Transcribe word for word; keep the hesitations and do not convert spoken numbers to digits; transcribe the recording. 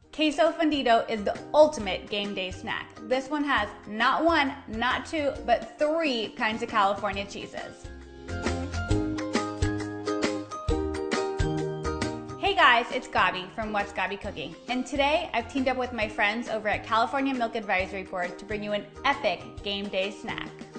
Queso fundido is the ultimate game day snack. This one has not one, not two, but three kinds of California cheeses. Hey guys, it's Gabi from What's Gabi Cooking, and today I've teamed up with my friends over at California Milk Advisory Board to bring you an epic game day snack.